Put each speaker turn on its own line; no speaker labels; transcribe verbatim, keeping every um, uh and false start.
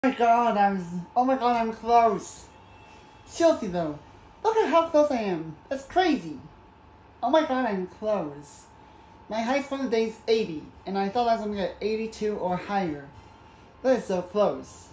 Oh my god, I'm. Oh my god, I'm close. Seriously though, look at how close I am. That's crazy. Oh my god, I'm close. My highest score today is eighty, and I thought I was gonna get eighty-two or higher. That is so close.